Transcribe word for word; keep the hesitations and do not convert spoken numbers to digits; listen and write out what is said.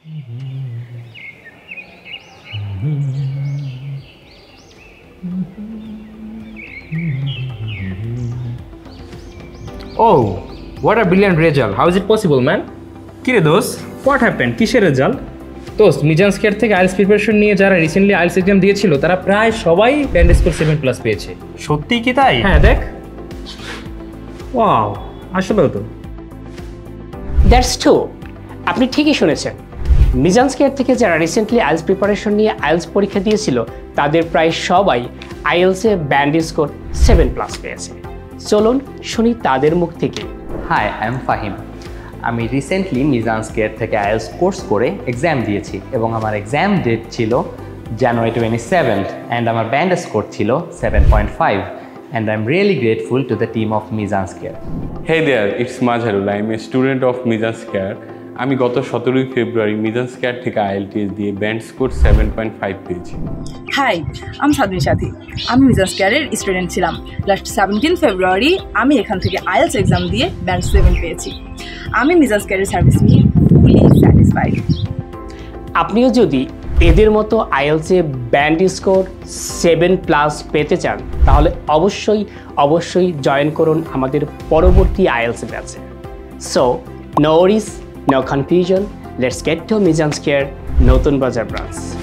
Oh, what a brilliant result. How is it possible, man? কিরে দোস্ত, what happened? কিসের result? দোস্ত, Mizan Square থেকে আইএলটিএস প্রিপারেশন নিয়ে যারা রিসেন্টলি আইএলটিএস এক্সাম দিয়েছিল তারা প্রায় সবাই ব্যান্ড স্কোর সেভেন প্লাস পেয়েছে। সত্যিই কি তাই? হ্যাঁ, দেখ। ওয়াও, আসলেও তো। That's true. আপনি ঠিকই শুনেছেন। মিজান স্কয়ার থেকে যারা রিসেন্টলি আইএলটিএস প্রিপারেশন নিয়ে আইএলটিএস পরীক্ষা দিয়েছিল তাদের প্রায় সবাই আইএলটিএসে ব্যান্ড স্কোর সেভেন প্লাস পেয়েছে। চলুন শুনি তাদের মুখ থেকে। Hi, I am Fahim. আমি রিসেন্টলি মিজান স্কয়ার থেকে আইএলটিএস কোর্স করে এক্সাম দিয়েছি এবং আমার এক্সাম ডেট ছিল জানুয়ারি টোয়েন্টি সেভেন্থ অ্যান্ড আমার ব্যান্ড স্কোর ছিল seven point five and I am really grateful to the team of Mizan Square. Hey there, it's Majharul. I'm a student of Mizan Square. আমি গত সতেরোই ফেব্রুয়ারি Mizan Square থেকে IELTS দিয়ে band score seven point five পেয়েছি। Hi, আমি সাদমিন সাথী। আমি মিজান স্কয়ারের স্টুডেন্ট ছিলাম। লাস্ট সেভেন্টিন ফেব্রুয়ারি আমি এখান থেকে আইএলটিএস এক্সাম দিয়ে ব্যান্ড সেভেন পেয়েছি। আমি মিজান স্কয়ারের সার্ভিস নিয়ে ফুলি স্যাটিসফাইড। আপনিও যদি এদের মতো আইএলটিএসে ব্যান্ড স্কোর সেভেন প্লাস পেতে চান তাহলে অবশ্যই অবশ্যই জয়েন করুন আমাদের পরবর্তী আইএলটিএস ব্যাচে। So no worries, no confusion, let's get to Mizan Square Notun Bazar branch.